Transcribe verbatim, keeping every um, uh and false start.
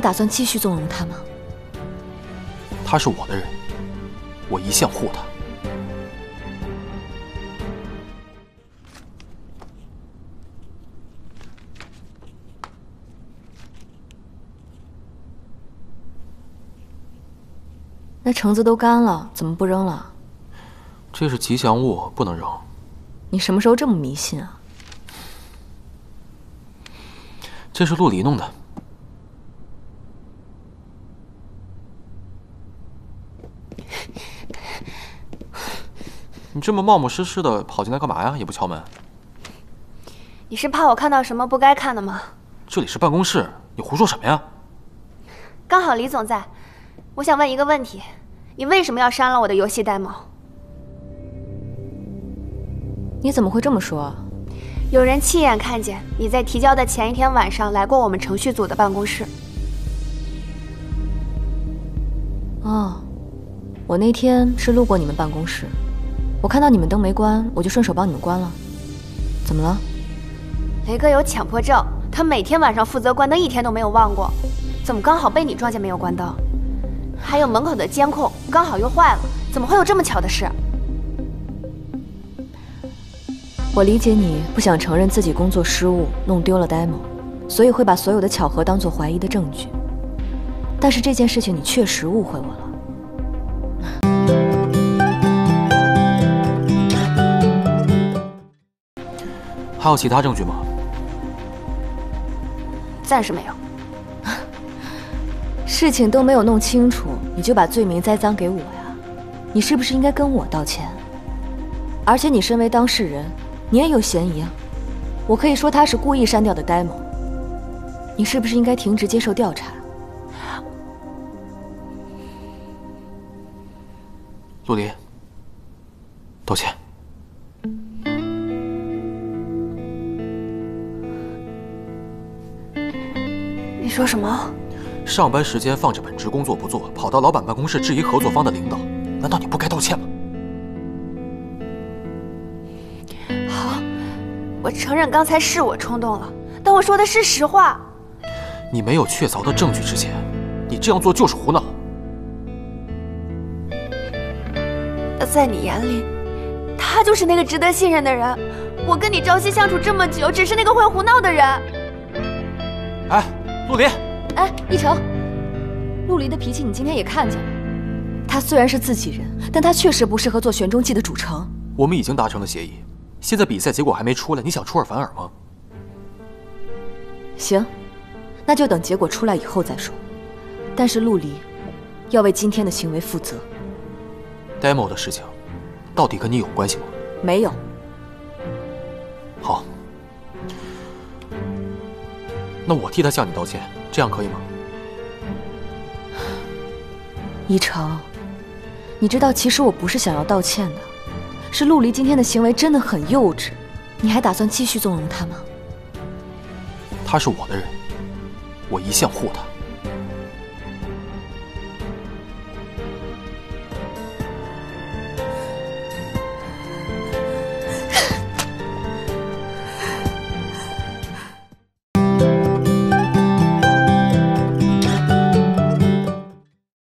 打算继续纵容他吗？ 他是我的人，我一向护他。 那橙子都干了，怎么不扔了？ 这是吉祥物，不能扔。 你什么时候这么迷信啊？ 这是陆离弄的。你这么冒冒失失的跑进来干嘛呀？也不敲门。 你是怕我看到什么不该看的吗？ 这里是办公室，你胡说什么呀？ 刚好李总在，我想问一个问题：你为什么要删了我的游戏 demo？ 你怎么会这么说啊？ 有人亲眼看见你在提交的前一天晚上来过我们程序组的办公室。 哦，我那天是路过你们办公室，我看到你们灯没关，我就顺手帮你们关了。怎么了？ 雷哥有强迫症，他每天晚上负责关灯，一天都没有忘过。怎么刚好被你撞见没有关灯？还有门口的监控刚好又坏了，怎么会有这么巧的事？ 我理解你不想承认自己工作失误，弄丢了 demo， 所以会把所有的巧合当作怀疑的证据。但是这件事情你确实误会我了。 还有其他证据吗？ 暂时没有。 事情都没有弄清楚，你就把罪名栽赃给我呀？你是不是应该跟我道歉？而且你身为当事人，你也有嫌疑啊。我可以说他是故意删掉的 demo， 你是不是应该停职接受调查？ 陆离，道歉。 你说什么？ 上班时间放着本职工作不做，跑到老板办公室质疑合作方的领导，难道你不该道歉吗？ 好，我承认刚才是我冲动了，但我说的是实话。 你没有确凿的证据之前，你这样做就是胡闹。 在你眼里，他就是那个值得信任的人。我跟你朝夕相处这么久，只是那个会胡闹的人。 哎，陆离！ 哎，一成，陆离的脾气你今天也看见了。他虽然是自己人，但他确实不适合做玄中记的主城。 我们已经达成了协议，现在比赛结果还没出来，你想出尔反尔吗？ 行，那就等结果出来以后再说。但是陆离要为今天的行为负责。 demo 的事情，到底跟你有关系吗？ 没有。 好，那我替他向你道歉，这样可以吗？ 一成，你知道其实我不是想要道歉的，是陆离今天的行为真的很幼稚。你还打算继续纵容他吗？ 他是我的人，我一向护他。